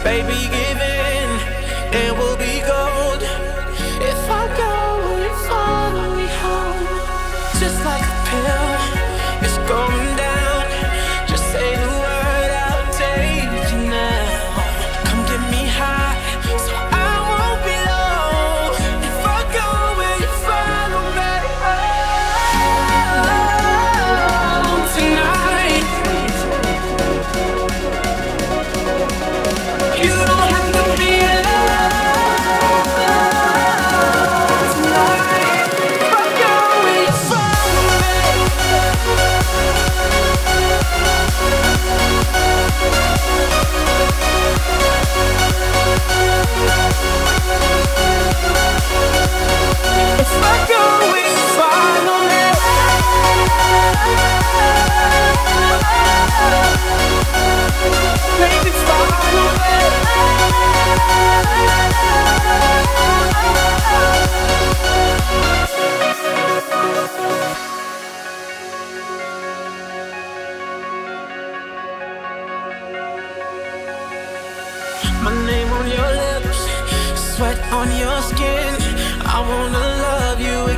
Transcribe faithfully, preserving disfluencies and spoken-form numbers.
Baby, give in, and we'll be gold. If I go, will you follow me home? Just like a pill, it's going down. Just say the word, I'll take you now. Come get me high, so I won't be low. If I go, will you follow me home tonight? You don't have to be alone tonight. If I go, will you follow me? If I go, will you follow me? Baby, follow me. My name on your lips, sweat on your skin. I wanna love you